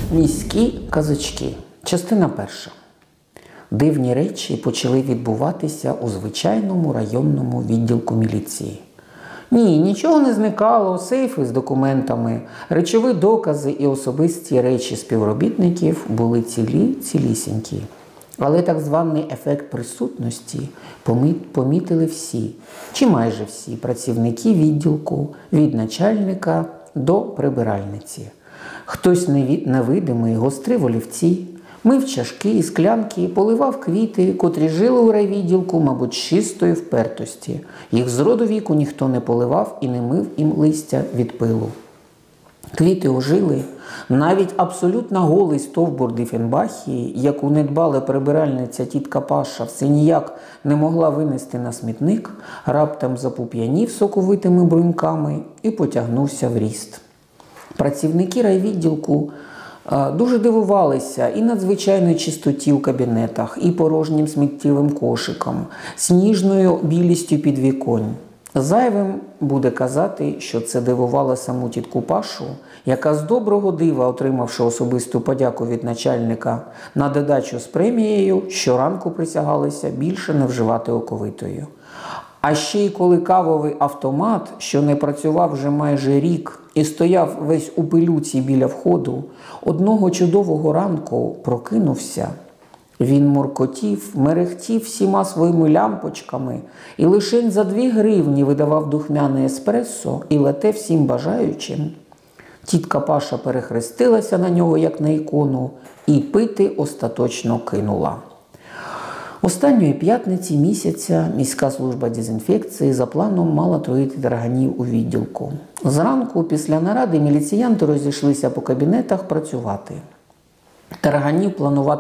Міські казочки. Частина перша. Дивні речі почали відбуватися у звичайному районному відділку міліції. Ні, нічого не зникало, сейфи з документами, речові докази і особисті речі співробітників були цілісінькі. Але так званий ефект присутності помітили всі, чи майже всі працівники відділку, від начальника до прибиральниці. Хтось невидимий гострив олівці, мив чашки і склянки, поливав квіти, котрі жили у райвідділку, мабуть, чистої впертості. Їх з роду віку ніхто не поливав і не мив їм листя від пилу. Квіти ожили, навіть абсолютно голий стовбур Дифенбахії, яку недбала прибиральниця тітка Паша все ніяк не могла винести на смітник, раптом запуп'янів соковитими бруньками і потягнувся в ріст. Працівники райвідділку дуже дивувалися і надзвичайній чистоті у кабінетах, і порожнім сміттєвим кошикам, сніжною білістю підвіконь. Зайвим буде казати, що це дивувало саму тітку Пашу, яка з доброго дива, отримавши особисту подяку від начальника на додачу з премією, щоранку присягалися більше не вживати оковитою. А ще й коли кавовий автомат, що не працював вже майже рік і стояв весь у пилюці біля входу, одного чудового ранку прокинувся. Він муркотів, мерехтів всіма своїми лямпочками і лишень за 2 гривні видавав духмяне еспресо і лате всім бажаючим. Тітка Паша перехрестилася на нього, як на ікону, і пити остаточно кинула. Останньої п'ятниці місяця міська служба дезінфекції за планом мала троїти тарганів у відділку. Зранку, після наради, міліціянти розійшлися по кабінетах працювати. Тарганів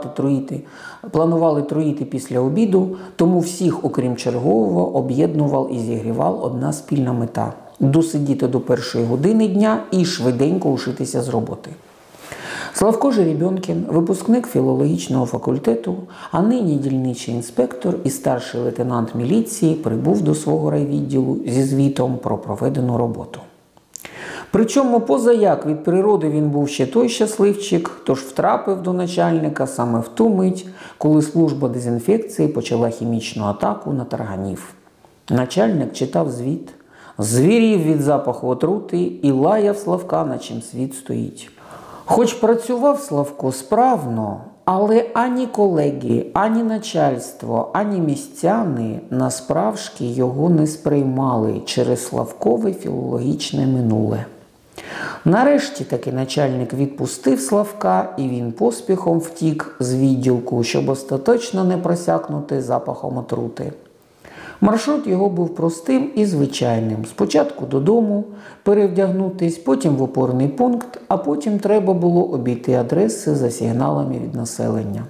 планували троїти після обіду, тому всіх, окрім чергового, об'єднував і зігрівав одна спільна мета – досидіти до 1-ї години дня і швиденько ушитися з роботи. Славко Жеребьонкін, випускник філологічного факультету, а нині дільничий інспектор і старший лейтенант міліції, прибув до свого райвідділу зі звітом про проведену роботу. Причому позаяк від природи він був ще той щасливчик, тож втрапив до начальника саме в ту мить, коли служба дезінфекції почала хімічну атаку на тарганів. Начальник читав звіт, звірів від запаху отрути і лаяв Славка, на чим світ стоїть. Хоч працював Славко справно, але ані колеги, ані начальство, ані містяни насправжки його не сприймали через Славкове філологічне минуле. Нарешті таки начальник відпустив Славка, і він поспіхом втік з відділку, щоб остаточно не просякнути запахом отрути. Маршрут його був простим і звичайним. Спочатку додому, перевдягнутись, потім в опорний пункт, а потім треба було обійти адреси за сигналами від населення.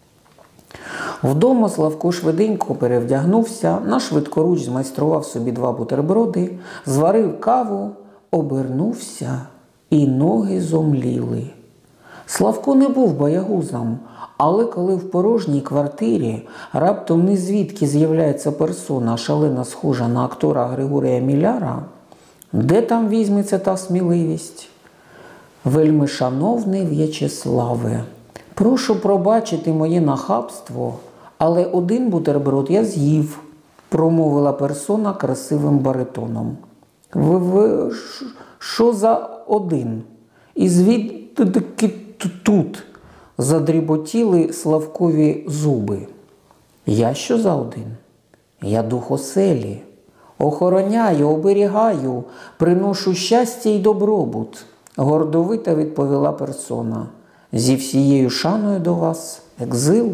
Вдома Славко швиденько перевдягнувся, на швидкоруч змайстрував собі 2 бутерброди, зварив каву, обернувся і ноги зомліли. Славко не був боягузом, але коли в порожній квартирі раптом нізвідки з'являється персона, шалено схожа на актора Григорія Міляра, де там візьметься та сміливість? «Вельми шановний В'ячеславе, прошу пробачити моє нахабство, але 1 бутерброд я з'їв», промовила персона красивим баритоном. «Ви що за 1? І звідки тут?» Задріботіли Славкові зуби. «Я що за 1? Я дух оселі. Охороняю, оберігаю, приношу щастя й добробут», гордовито відповіла персона. «Зі всією шаною до вас, екзил».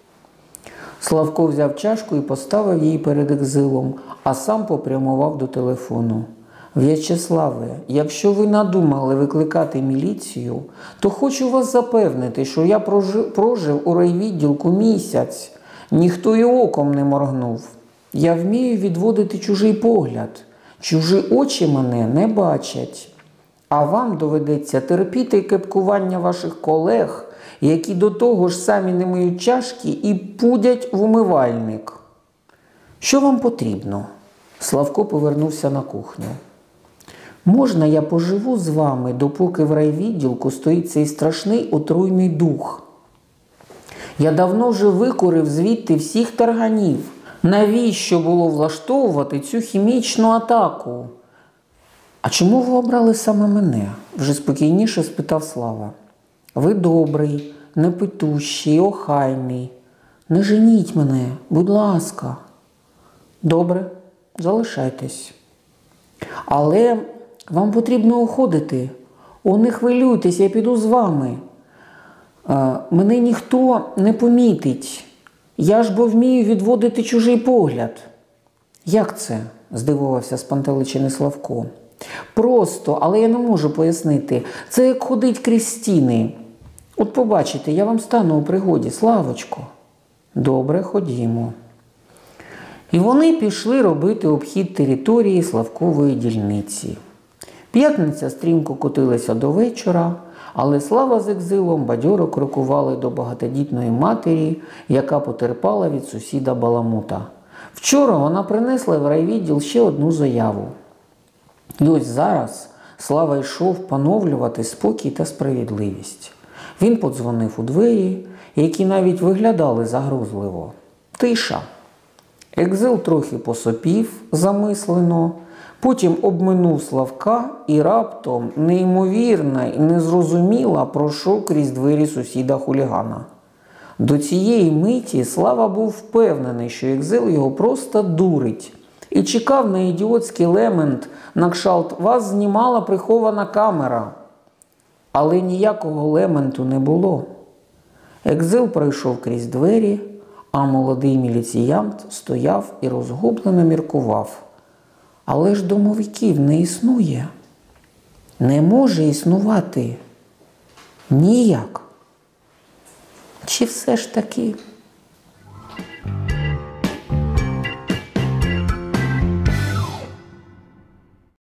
Славко взяв чашку і поставив її перед екзилом, а сам попрямував до телефону. «В'ячеславе, якщо ви надумали викликати міліцію, то хочу вас запевнити, що я прожив у райвідділку місяць, ніхто й оком не моргнув. Я вмію відводити чужий погляд, чужі очі мене не бачать. А вам доведеться терпіти кепкування ваших колег, які до того ж самі не миють чашки і пудять в умивальник. Що вам потрібно?» Славко повернувся на кухню. Можна я поживу з вами, допоки в райвідділку стоїть цей страшний отруйний дух? Я давно вже викурив звідти всіх тарганів. Навіщо було влаштовувати цю хімічну атаку? А чому ви обрали саме мене? Вже спокійніше спитав Слава. Ви добрий, непитущий, охайний. Не женіть мене, будь ласка. Добре, залишайтесь. Але вам потрібно уходити. О, не хвилюйтесь, я піду з вами. Мене ніхто не помітить. Я ж бо вмію відводити чужий погляд. Як це? Здивувався спантеличений Славко. Просто, але я не можу пояснити. Це як ходить крізь стіни. От побачите, я вам стану у пригоді, Славочко. Добре, ходімо. І вони пішли робити обхід території Славкової дільниці. П'ятниця стрімко котилася до вечора, але Слава з Екзилом бадьоро крокували до багатодітної матері, яка потерпала від сусіда Баламута. Вчора вона принесла в райвідділ ще одну заяву. І ось зараз Слава йшов поновлювати спокій та справедливість. Він подзвонив у двері, які навіть виглядали загрозливо. Тиша. Екзил трохи посопів замислено, потім обминув Славка і раптом неймовірно і незрозуміло пройшов крізь двері сусіда-хулігана. До цієї миті Слава був впевнений, що Екзил його просто дурить, і чекав на ідіотський лемент на кшталт «Вас знімала прихована камера». Але ніякого лементу не було. Екзил пройшов крізь двері, а молодий міліціянт стояв і розгублено міркував. Але ж домовиків не існує. Не може існувати. Ніяк. Чи все ж таки...